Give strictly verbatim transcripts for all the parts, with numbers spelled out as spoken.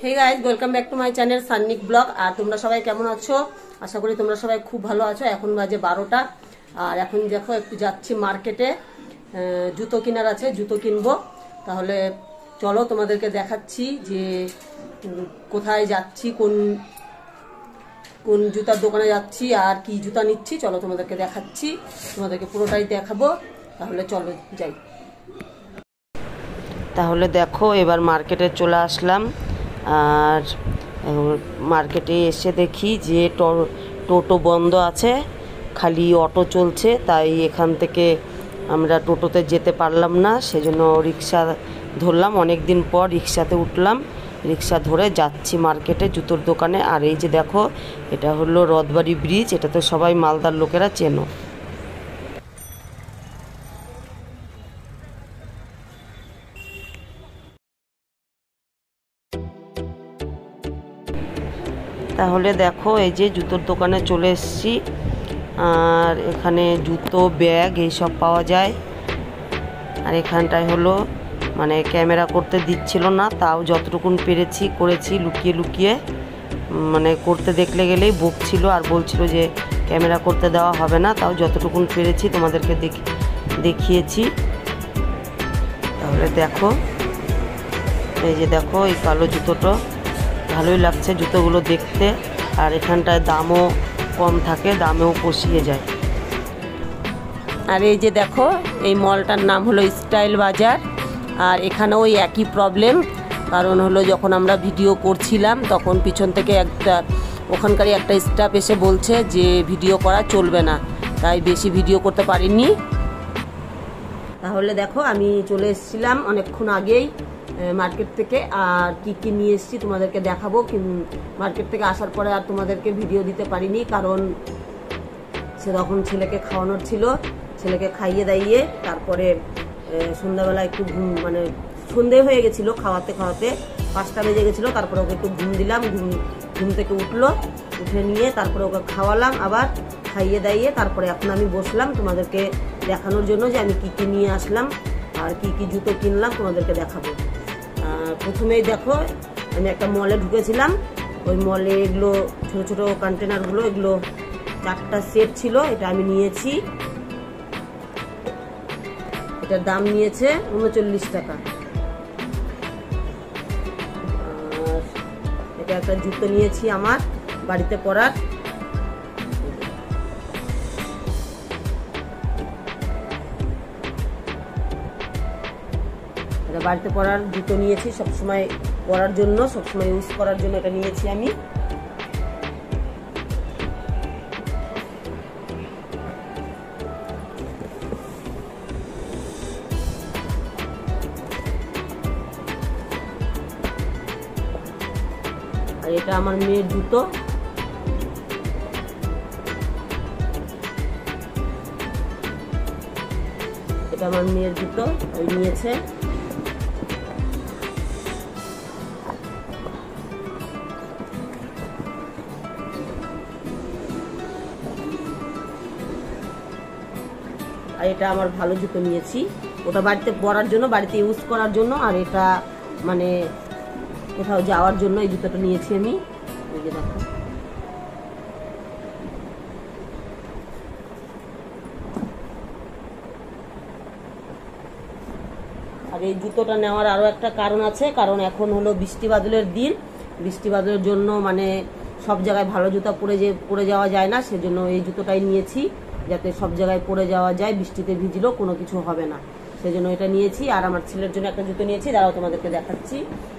Hey guys welcome back to my channel Sannik blog. और तुम्हारा सबाई केमन आछो? आशा करी तुम्हारा सबाई खूब भालो आछो। एखन बाजे बारोटा और एखन देखो एकटु जाচ্ছি मार्केटे जूतो केनार आछे, जूतो किनबो। ताहले चलो तुम्हादेरके देखाচ্ছি जे कोथाय जाচ্ছি, कोन कोन जूतार दोकाने जाচ্ছি और कि जूता निচ্ছি। चलो तुम्हादेरके देखाচ্ছি, तुम्हादेरके पुरोटाई देखाबो। ताहले चलो যাই। তাহলে দেখো এবার মার্কেটে চলে আসলাম আর মার্কেটে এসে দেখি যে টোটো বন্ধ আছে, খালি অটো চলছে। তাই এখান থেকে আমরা টোটোতে যেতে পারলাম না, সেজন্য রিক্সা ধরলাম। অনেক দিন পর রিক্সাতে উঠলাম, রিক্সা ধরে যাচ্ছি মার্কেটে জুতোর দোকানে। আর এই যে দেখো এটা হলো রথবাড়ি ব্রিজ, এটা তো সবাই মালদার লোকেরা চেনো। তাহলে দেখো এই যে জুতোর দোকানে চলে এসেছি আর এখানে জুতো ব্যাগ এইসব পাওয়া যায়। আর এখানটায় হলো মানে ক্যামেরা করতে দিচ্ছিল না, তাও যতটুকুন পেরেছি করেছি লুকিয়ে লুকিয়ে। মানে করতে দেখলে গেলেই বকছিল আর বলছিল যে ক্যামেরা করতে দেওয়া হবে না, তাও যতটুকুন পেরেছি তোমাদেরকে দেখিয়েছি। তাহলে দেখো এই যে দেখো এই কালো জুতোটা ভালোই লাগছে জুতোগুলো দেখতে। আর এখানটায় দামও কম থাকে, দামেও পুষিয়ে যায়। আর এই যে দেখো এই মলটার নাম হলো স্টাইল বাজার। আর এখানে ওই একই প্রবলেম, কারণ হলো যখন আমরা ভিডিও করছিলাম তখন পিছন থেকে একটা ওখানকারই একটা স্টাফ এসে বলছে যে ভিডিও করা চলবে না, তাই বেশি ভিডিও করতে পারিনি। তাহলে দেখো আমি চলে এসেছিলাম অনেকক্ষণ আগেই মার্কেট থেকে, আর কি কি নিয়ে এসেছি তোমাদেরকে দেখাবো। মার্কেট থেকে আসার পরে আর তোমাদেরকে ভিডিও দিতে পারিনি, কারণ সে তখন ছেলেকে খাওয়ানোর ছিল। ছেলেকে খাইয়ে দাইয়ে তারপরে সন্ধ্যাবেলা একটু ঘুম মানে সন্ধে হয়ে গেছিলো, খাওয়াতে খাওয়াতে পাঁচটা বেজে গেছিলো। তারপরে ওকে একটু ঘুম দিলাম, ঘুম ঘুম থেকে উঠলো, উঠে নিয়ে তারপরে ওকে খাওয়ালাম, আবার খাইয়ে দাইয়ে তারপরে এখন আমি বসলাম তোমাদেরকে দেখানোর জন্য যে আমি কি কি নিয়ে আসলাম আর কি কি জুতো কিনলাম তোমাদেরকে দেখাবো। প্রথমেই দেখো আমি একটা মলে ঢুকেছিলাম, ওই মলে এগুলো ছোটো ছোটো কন্টেনারগুলো এগুলো চারটা সেট ছিল, এটা আমি নিয়েছি। এটার দাম নিয়েছে উনচল্লিশ টাকা। আর এটা একটা জুতো নিয়েছি আমার বাড়িতে পরার। বাড়িতে পরার জুতো নিয়েছি, সবসময় পরার জন্য, সবসময় ইউজ করার জন্য এটা নিয়েছি আমি। আর এটা আমার মেয়ের জুতো। এটা আমার মেয়ের জুতো ওই নিয়েছে। আর এটা আমার ভালো জুতো নিয়েছি, ওটা বাড়িতে পরার জন্য, বাড়িতে ইউজ করার জন্য। আর এটা মানে কোথাও যাওয়ার জন্য এই জুতোটা নিয়েছি আমি। এই যে দেখো আর এই জুতোটা নেওয়ার আরো একটা কারণ আছে, কারণ এখন হলো বৃষ্টি বাদলের দিন। বৃষ্টি বাদলের জন্য মানে সব জায়গায় ভালো জুতা পরে যে পরে যাওয়া যায় না, সেজন্য এই জুতোটাই নিয়েছি, যাতে সব জায়গায় পরে যাওয়া যায়, বৃষ্টিতে ভিজলেও কোনো কিছু হবে না, সেজন্য এটা নিয়েছি। আর আমার ছেলের জন্য একটা জুতো নিয়েছি, দাঁড়াও তোমাদেরকে দেখাচ্ছি।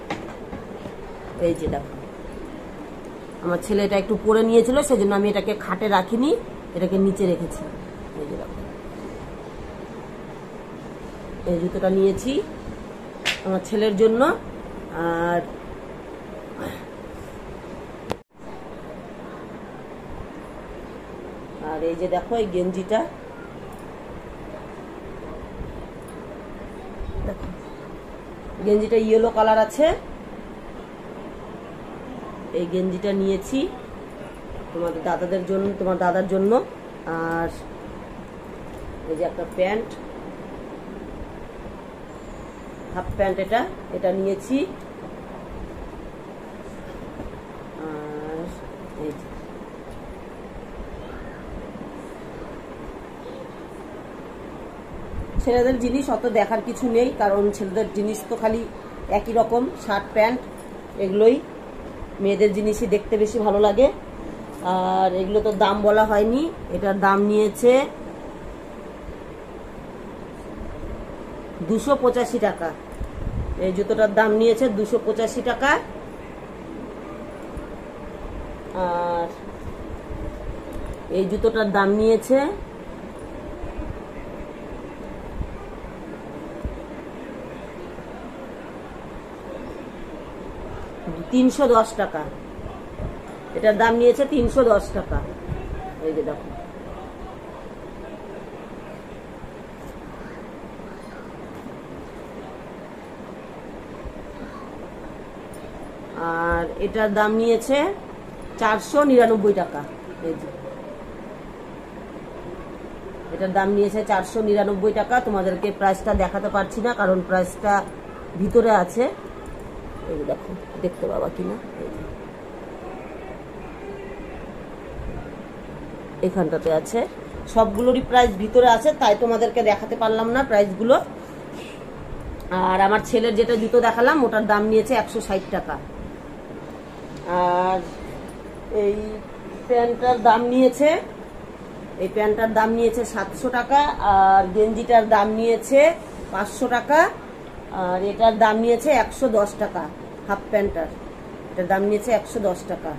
এই যে দেখো আমার ছেলে এটা একটু পরে নিয়েছিল, সেজন্য আমি এটাকে খাটে রাখিনি, এটাকে নিচে রেখেছি। এই যে দেখো এই জুতোটা নিয়েছি আমার ছেলের জন্য। আর আর এই যে দেখো এই গেঞ্জিটা, দেখো গেঞ্জিটা ইয়েলো কালার আছে, এই গেঞ্জিটা নিয়েছি তোমাদের দাদাদের জন্য, তোমার দাদার জন্য। আর এই যে একটা প্যান্ট, হাফ প্যান্ট, এটা এটা নিয়েছি। ছেলেদের জিনিস অত দেখার কিছু নেই, কারণ ছেলেদের জিনিস তো খালি একই রকম শার্ট প্যান্ট, এগুলোই। মেয়েদের জিনিসই দেখতে বেশি ভালো লাগে। আর এগুলো তো দাম বলা হয়নি, এটার দাম নিয়েছে দুশো পঁচাশি টাকা। এই জুতোটার দাম নিয়েছে দুশো পঁচাশি টাকা। আর এই জুতোটার দাম নিয়েছে তিনশো দশ টাকা। এটার দাম নিয়েছে তিনশো দশ টাকা। এই যে দেখো, আর এটার দাম নিয়েছে চারশো নিরানব্বই টাকা। এই যে এটার দাম নিয়েছে চারশো নিরানব্বই টাকা। তোমাদেরকে প্রাইসটা দেখাতে পারছি না, কারণ প্রাইসটা ভিতরে আছে। এই যে দেখো, দেখতে পাবা কিনা, এখানটাতে আছে। সবগুলোরই প্রাইস ভিতরে আছে, তাই তোমাদেরকে দেখাতে পারলাম না প্রাইসগুলো। আর আমার ছেলের যেটা জুতো দেখালাম ওটার দাম নিয়েছে একশো ষাট টাকা। আর এই প্যান্টটার দাম নিয়েছে এই প্যান্টটার দাম নিয়েছে সাতশো টাকা। আর গেঞ্জিটার দাম নিয়েছে পাঁচশো টাকা। আর এটার দাম নিয়েছে একশো দশ টাকা। হাফ প্যান্টটার এটার দাম নিয়েছে একশো দশ টাকা।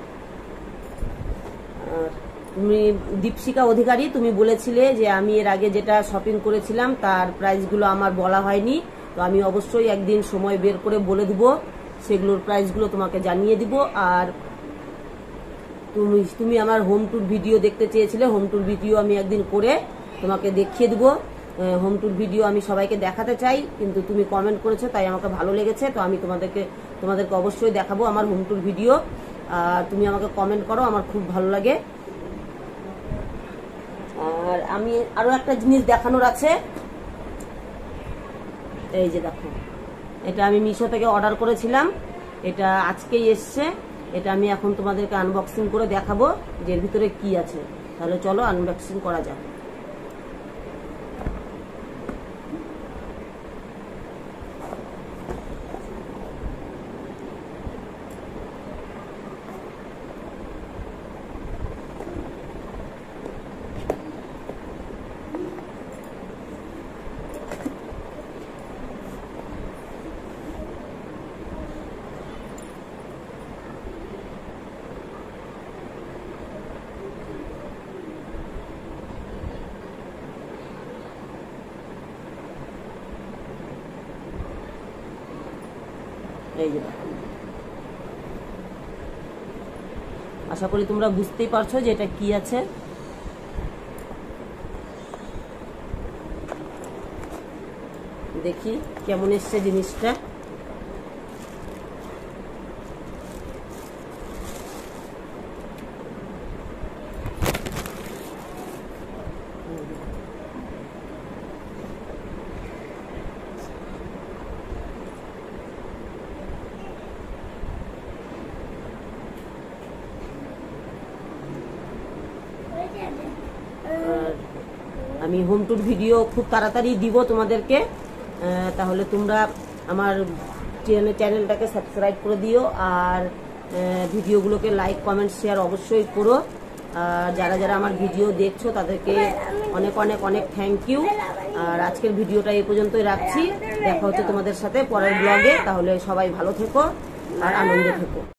আর তুমি দীপশিকা অধিকারী, তুমি বলেছিলে যে আমি এর আগে যেটা শপিং করেছিলাম তার প্রাইসগুলো আমার বলা হয়নি, তো আমি অবশ্যই একদিন সময় বের করে বলে দিব, সেগুলোর প্রাইসগুলো তোমাকে জানিয়ে দিব। আর তুমি তুমি আমার হোম ট্যুর ভিডিও দেখতে চেয়েছিলে, হোম ট্যুর ভিডিও আমি একদিন করে তোমাকে দেখিয়ে দিব। হোম ট্যুর ভিডিও আমি সবাইকে দেখাতে চাই, কিন্তু তুমি কমেন্ট করেছো তাই আমাকে ভালো লেগেছে, তো আমি তোমাদেরকে তোমাদেরকে অবশ্যই দেখাবো আমার হোম ট্যুর ভিডিও। আর তুমি আমাকে কমেন্ট করো, আমার খুব ভালো লাগে। আর আমি আরো একটা জিনিস দেখানোর আছে। এই যে দেখো, এটা আমি মিশো থেকে অর্ডার করেছিলাম, এটা আজকেই এসছে। এটা আমি এখন তোমাদেরকে আনবক্সিং করে দেখাবো যে এর ভিতরে কি আছে। তাহলে চলো আনবক্সিং করা যাক। এই যে আশা করি তোমরা বুঝতেই পারছো যে এটা কি আছে। দেখি কেমন এসছে জিনিসটা। আমি হোম ট্যুর ভিডিও খুব তাড়াতাড়ি দিব তোমাদেরকে, তাহলে তোমরা আমার চ্যানেলটাকে সাবস্ক্রাইব করে দিও। আর ভিডিওগুলোকে লাইক কমেন্ট শেয়ার অবশ্যই করো। যারা যারা আমার ভিডিও দেখছো তাদেরকে অনেক অনেক অনেক থ্যাংক ইউ। আর আজকের ভিডিওটা এই পর্যন্তই রাখছি। দেখা হচ্ছে তোমাদের সাথে পরের ব্লগে। তাহলে সবাই ভালো থেকো আর আনন্দে থেকো।